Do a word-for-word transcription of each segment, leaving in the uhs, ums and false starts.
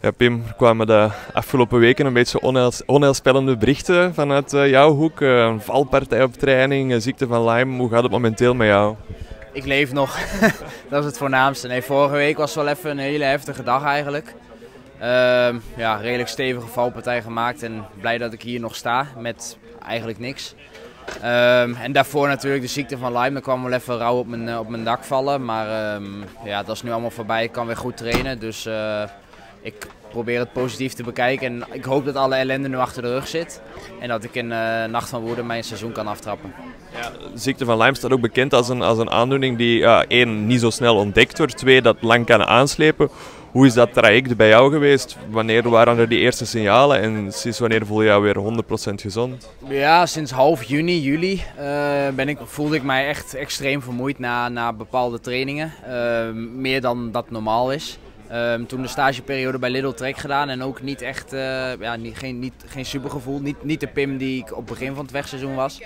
Ja, Pim, er kwamen de afgelopen weken een beetje onheils, onheilspellende berichten vanuit uh, jouw hoek. Uh, een valpartij op training, een ziekte van Lyme. Hoe gaat het momenteel met jou? Ik leef nog. Dat is het voornaamste. Nee, vorige week was wel even een hele heftige dag eigenlijk. Uh, ja, redelijk stevige valpartij gemaakt en blij dat ik hier nog sta met eigenlijk niks. Um, en daarvoor natuurlijk de ziekte van Lyme, daar kwam wel even rauw op mijn, op mijn dak vallen. Maar um, ja, dat is nu allemaal voorbij, ik kan weer goed trainen. Dus uh, ik probeer het positief te bekijken en ik hoop dat alle ellende nu achter de rug zit. En dat ik in uh, Nacht van Woede mijn seizoen kan aftrappen. Ja, de ziekte van Lyme staat ook bekend als een, als een aandoening die uh, één, niet zo snel ontdekt wordt, twee, dat lang kan aanslepen. Hoe is dat traject bij jou geweest? Wanneer waren er die eerste signalen en sinds wanneer voel je jou weer honderd procent gezond? Ja, sinds half juni, juli uh, ben ik, voelde ik mij echt extreem vermoeid na, na bepaalde trainingen. Uh, meer dan dat normaal is. Uh, toen de stageperiode bij Lidl Trek gedaan en ook niet echt, uh, ja, niet, geen, niet, geen supergevoel. Niet, niet de Pim die ik op het begin van het wegseizoen was.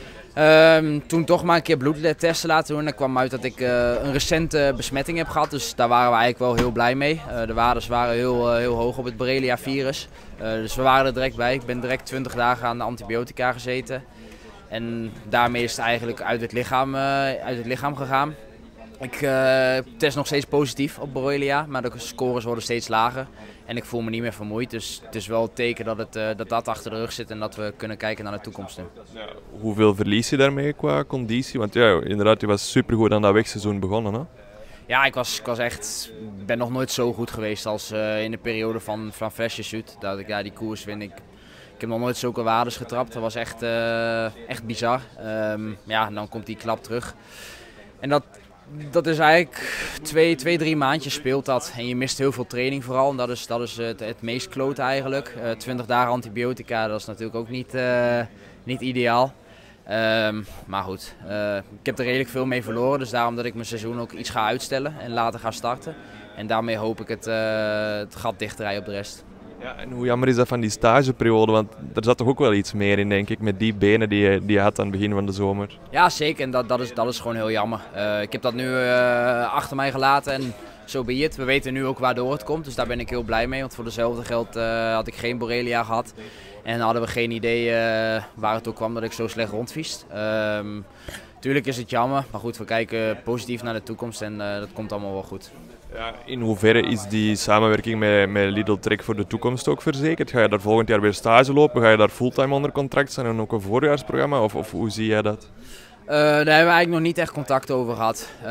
Um, toen toch maar een keer bloedtesten laten doen en dan kwam uit dat ik uh, een recente besmetting heb gehad. Dus daar waren we eigenlijk wel heel blij mee. Uh, de waardes waren heel, uh, heel hoog op het Borrelia-virus. Uh, dus we waren er direct bij. Ik ben direct twintig dagen aan de antibiotica gezeten. En daarmee is het eigenlijk uit het lichaam, uh, uit het lichaam gegaan. Ik uh, test nog steeds positief op Borrelia, maar de scores worden steeds lager. En ik voel me niet meer vermoeid, dus het is wel het teken dat, het, uh, dat dat achter de rug zit en dat we kunnen kijken naar de toekomst. Ja, hoeveel verlies je daarmee qua conditie? Want ja, inderdaad, je was supergoed aan dat wegseizoen begonnen, hè? Ja, ik was, ik was echt, ben nog nooit zo goed geweest als uh, in de periode van, van Flèche-Sud. Dat ik ja, die koers win. Ik, ik heb nog nooit zulke waardes getrapt, dat was echt, uh, echt bizar. Um, ja, en dan komt die klap terug. En dat... Dat is eigenlijk twee, twee, drie maandjes speelt dat en je mist heel veel training vooral en dat is, dat is het, het meest klote eigenlijk. Uh, twintig dagen antibiotica, dat is natuurlijk ook niet, uh, niet ideaal. Um, maar goed, uh, ik heb er redelijk veel mee verloren, dus daarom dat ik mijn seizoen ook iets ga uitstellen en later ga starten. En daarmee hoop ik het, uh, het gat dichtdraaien op de rest. Ja, en hoe jammer is dat van die stageperiode? Want er zat toch ook wel iets meer in, denk ik, met die benen die je, die je had aan het begin van de zomer. Ja, zeker. En dat, dat, is, dat is gewoon heel jammer. Uh, ik heb dat nu uh, achter mij gelaten en zo be it. We weten nu ook waardoor het komt, dus daar ben ik heel blij mee. Want voor dezelfde geld uh, had ik geen Borrelia gehad. En hadden we geen idee uh, waar het ook kwam dat ik zo slecht rondviest. Um, tuurlijk is het jammer, maar goed, we kijken positief naar de toekomst en uh, dat komt allemaal wel goed. Ja, in hoeverre is die samenwerking met, met Lidl Trek voor de toekomst ook verzekerd? Ga je daar volgend jaar weer stage lopen? Ga je daar fulltime onder contract zijn en ook een voorjaarsprogramma? Of, of hoe zie jij dat? Uh, daar hebben we eigenlijk nog niet echt contact over gehad. Uh,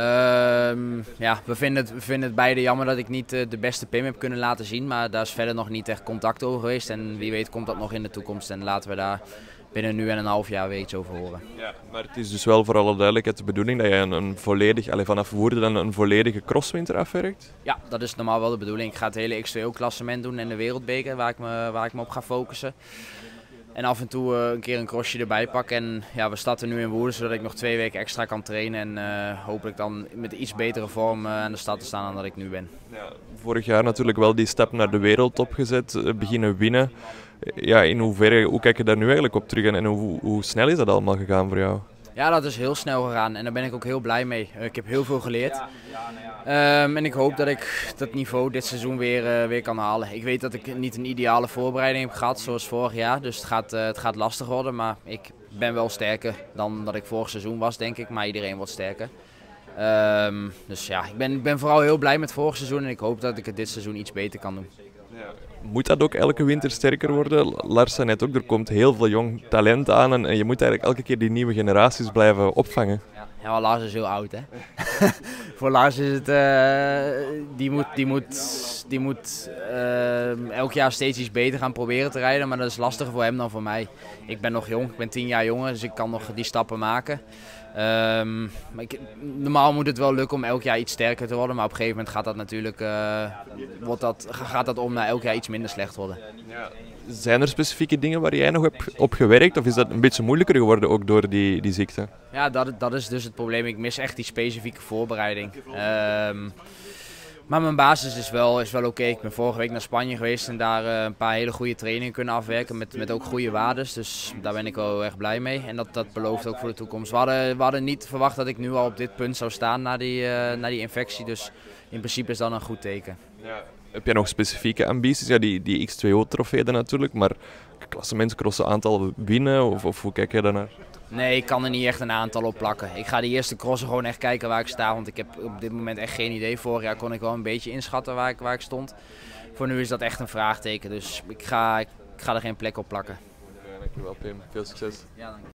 ja, we, vinden het, we vinden het beide jammer dat ik niet uh, de beste Pim heb kunnen laten zien. Maar daar is verder nog niet echt contact over geweest. En wie weet komt dat nog in de toekomst. En laten we daar binnen nu en een half jaar weer iets over horen. Ja, maar het is dus wel voor alle duidelijkheid de bedoeling dat je een, een volledig, allez, vanaf Woerden dan een volledige crosswinter afwerkt? Ja, dat is normaal wel de bedoeling. Ik ga het hele X twee O-klassement doen en de wereldbeker waar ik, me, waar ik me op ga focussen. En af en toe uh, een keer een crossje erbij pakken. En ja, we starten nu in Woerden zodat ik nog twee weken extra kan trainen. En uh, hopelijk dan met iets betere vorm uh, aan de start te staan dan dat ik nu ben. Ja, vorig jaar natuurlijk wel die stap naar de wereldtop gezet, uh, beginnen winnen. Ja, in hoeverre, hoe kijk je daar nu eigenlijk op terug en, en hoe, hoe snel is dat allemaal gegaan voor jou? Ja, dat is heel snel gegaan en daar ben ik ook heel blij mee. Uh, ik heb heel veel geleerd. Um, en ik hoop dat ik dat niveau dit seizoen weer, uh, weer kan halen. Ik weet dat ik niet een ideale voorbereiding heb gehad zoals vorig jaar, dus het gaat, uh, het gaat lastig worden. Maar ik ben wel sterker dan dat ik vorig seizoen was, denk ik. Maar iedereen wordt sterker. Um, dus ja, ik ben, ik ben vooral heel blij met vorig seizoen en ik hoop dat ik het dit seizoen iets beter kan doen. Ja. Moet dat ook elke winter sterker worden? Lars zei net ook, er komt heel veel jong talent aan en, en je moet eigenlijk elke keer die nieuwe generaties blijven opvangen. Ja, ja, maar Lars is heel oud, hè. Voor Lars is het, uh, die moet, die moet, die moet uh, elk jaar steeds iets beter gaan proberen te rijden, maar dat is lastiger voor hem dan voor mij. Ik ben nog jong, ik ben tien jaar jonger, dus ik kan nog die stappen maken. Um, maar ik, normaal moet het wel lukken om elk jaar iets sterker te worden, maar op een gegeven moment gaat dat natuurlijk uh, wordt dat, gaat dat om naar elk jaar iets minder slecht worden. Ja. Zijn er specifieke dingen waar jij nog hebt op gewerkt of is dat een beetje moeilijker geworden ook door die, die ziekte? Ja, dat, dat is dus het probleem. Ik mis echt die specifieke voorbereiding. Um, Maar mijn basis is wel, is wel oké. Okay. Ik ben vorige week naar Spanje geweest en daar uh, een paar hele goede trainingen kunnen afwerken met, met ook goede waardes. Dus daar ben ik wel heel erg blij mee en dat, dat belooft ook voor de toekomst. We hadden, we hadden niet verwacht dat ik nu al op dit punt zou staan na die, uh, na die infectie, dus in principe is dat een goed teken. Ja. Heb jij nog specifieke ambities? Ja, die, die X twee O-trofee natuurlijk, maar klassementscrossen aantal winnen, of, of hoe kijk jij daarnaar? Nee, ik kan er niet echt een aantal op plakken. Ik ga de eerste crossen gewoon echt kijken waar ik sta, want ik heb op dit moment echt geen idee. Vorig jaar kon ik wel een beetje inschatten waar ik, waar ik stond. Voor nu is dat echt een vraagteken, dus ik ga, ik ga er geen plek op plakken. Dankjewel Pim, veel succes. Ja, dank je.